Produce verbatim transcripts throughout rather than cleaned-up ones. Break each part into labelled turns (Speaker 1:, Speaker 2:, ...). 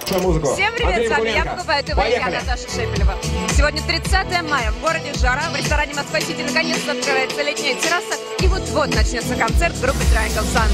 Speaker 1: Всем привет, с вами я покупаю ТВ, я Наташа Шепелева. Сегодня тридцатое мая, в городе жара, в ресторане Москва-Сити наконец-то открывается летняя терраса, и вот-вот начнется концерт группы Triangle Sun.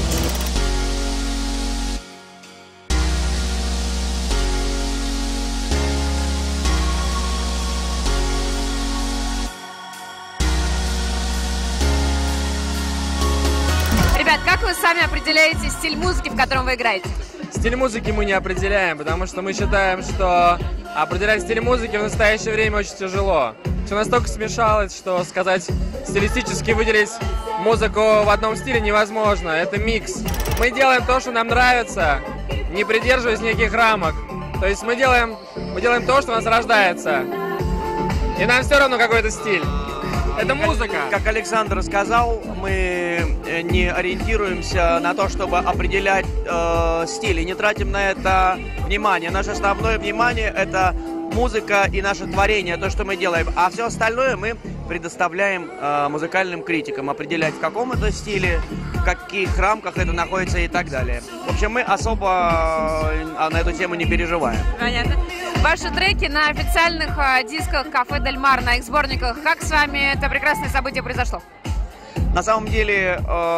Speaker 1: Ребят, как вы сами определяете стиль музыки, в котором вы играете?
Speaker 2: Стиль музыки мы не определяем, потому что мы считаем, что определять стиль музыки в настоящее время очень тяжело. Все настолько смешалось, что сказать, стилистически выделить музыку в одном стиле невозможно. Это микс. Мы делаем то, что нам нравится, не придерживаясь никаких рамок. То есть мы делаем, мы делаем то, что у нас рождается. И нам все равно какой-то стиль. Это музыка.
Speaker 3: Как Александр сказал, мы не ориентируемся на то, чтобы определять э, стиль, и не тратим на это внимание. Наше основное внимание – это музыка и наше творение, то, что мы делаем. А все остальное мы предоставляем э, музыкальным критикам определять, в каком это стиле, в каких рамках это находится и так далее. В общем, мы особо э, на эту тему не переживаем.
Speaker 1: Понятно. Ваши треки на официальных э, дисках Кафе Дель Мар, на их сборниках. Как с вами это прекрасное событие произошло?
Speaker 3: На самом деле,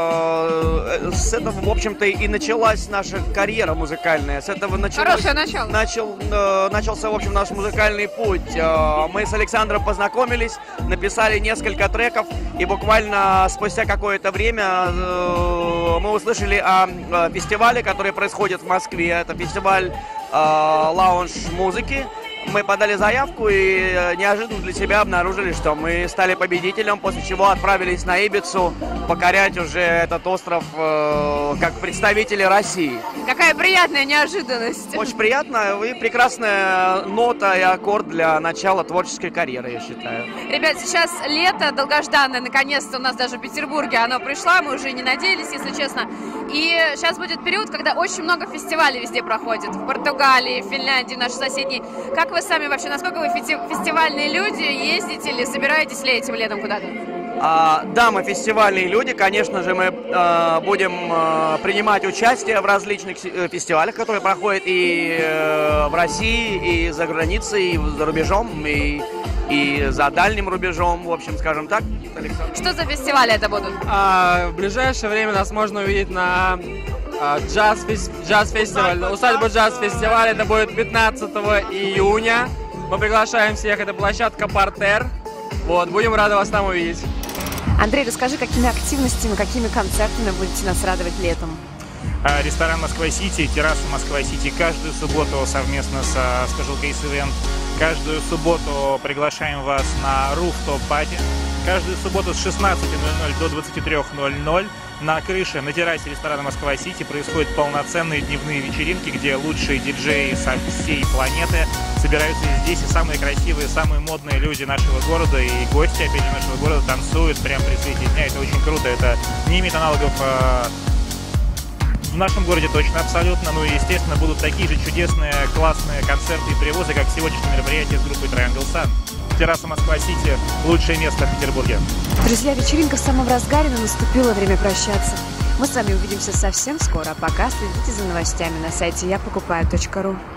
Speaker 3: э, с этого, в общем-то, и началась наша карьера музыкальная. С этого началось,
Speaker 1: Хорошее начало.
Speaker 3: Начал, э, начался, в общем, наш музыкальный путь. Э, мы с Александром познакомились, написали несколько треков, и буквально спустя какое-то время э, мы услышали о, о фестивале, который происходит в Москве. Это фестиваль э, лаунж-музыки. Мы подали заявку и неожиданно для себя обнаружили, что мы стали победителем, после чего отправились на Ибицу покорять уже этот остров э, как представители России.
Speaker 1: Какая приятная неожиданность.
Speaker 3: Очень приятно и прекрасная нота и аккорд для начала творческой карьеры, я считаю.
Speaker 1: Ребят, сейчас лето долгожданное, наконец-то у нас даже в Петербурге оно пришло, мы уже не надеялись, если честно. И сейчас будет период, когда очень много фестивалей везде проходит. В Португалии, в Финляндии, в нашей соседней. Как вы сами вообще, насколько вы фестивальные люди, ездите или собираетесь ли этим летом куда-то?
Speaker 3: А, да, мы фестивальные люди, конечно же, мы э, будем э, принимать участие в различных фестивалях, которые проходят и э, в России, и за границей, и за рубежом, и, и за дальним рубежом, в общем, скажем так. Александр.
Speaker 1: Что за фестивали это будут?
Speaker 2: А, в ближайшее время нас можно увидеть на а, джаз-фестиваль, усадьба джаз-фестиваль. Это будет пятнадцатого июня. Мы приглашаем всех, это площадка Портер. Вот, будем рады вас там увидеть.
Speaker 1: Андрей, расскажи, какими активностями, какими концертами будете нас радовать летом?
Speaker 4: Ресторан Москва-Сити, терраса Москва-Сити каждую субботу совместно со Special Case Event. Каждую субботу приглашаем вас на Rooftop Party. Каждую субботу с шестнадцати ноль-ноль до двадцати трёх ноль-ноль на крыше, на террасе ресторана Москва-Сити происходят полноценные дневные вечеринки, где лучшие диджеи со всей планеты собираются здесь, и самые красивые, самые модные люди нашего города и гости, опять же, нашего города танцуют прямо при свете дня. Это очень круто, это не имеет аналогов э, в нашем городе точно, абсолютно. Ну и, естественно, будут такие же чудесные, классные концерты и привозы, как сегодняшнее мероприятие с группой Triangle Sun. Терраса Москва-Сити – лучшее место в Петербурге.
Speaker 1: Друзья, вечеринка в самом разгаре, но наступило время прощаться. Мы с вами увидимся совсем скоро, а пока следите за новостями на сайте я покупаю точка ру.